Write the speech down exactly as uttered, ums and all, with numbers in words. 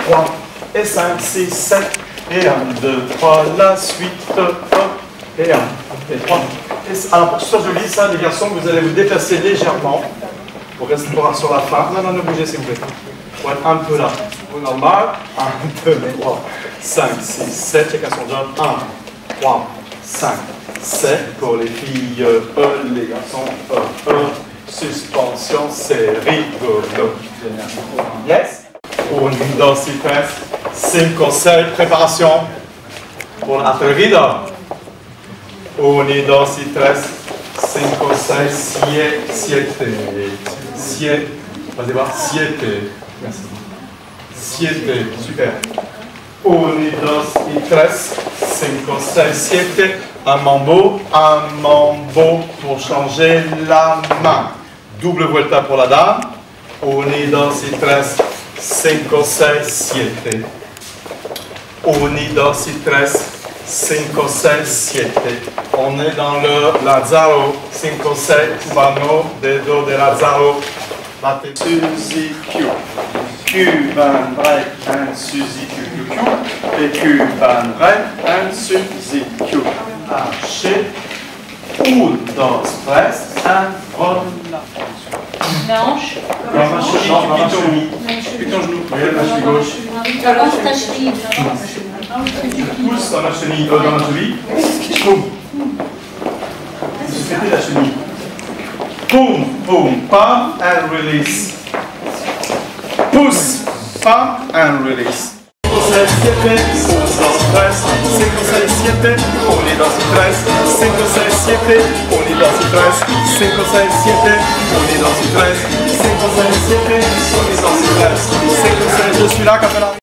trois et cinq, six, sept, et un, deux, trois, la suite, hop, et un, et trois. Et alors, pour que ce soit joli, ça, les garçons, vous allez vous déplacer légèrement pour rester sur la fin. Non, non, ne bougez, s'il vous plaît. Pour être un peu là. Au normal, un, deux, trois, cinq, six, sept, chacun son job. un, trois, cinq, sept. Pour les filles, E, les garçons, E, E. Suspension, c'est rigolo. Yes? Un, dos y tres, cinco, seis, préparation pour l'atrevido. Un, dos y tres, cinco, seis, siete, siete, siete, vas-y voir, siete, merci. Siete, super. Un, dos y tres, cinco, seis, siete, un mambo, un mambo pour changer la main. Double vuelta pour la dame. Un, dos y tres, cinco, seis, siete. Un, dos y tres, cinco, seis, siete. On est dans le Lazzaro. cinco, seis, cubano, dedo de Lazzaro. Bate. Suzy Q. Cuban break and Suzy Q. Q, Q. Et Cuban break and Suzy Q. Archer. Un, dos, tres, and voilà. Hanche. Non, ma cheville, plutôt genou. Oui, la cheville gauche. Alors, ta cheville. Pousse dans la chenille, euh, dans la cheville. Boum. Faites la chenille. Boum, boum, pam, and release. Pousse, pam, and release. cinco, seis, siete, un, dos, tres, cinco, seis, siete, un, dos, tres, cinco, seis, siete, un, dos, tres, cinco, seis, siete, un, dos, tres, cinco, seis, je suis là, capella.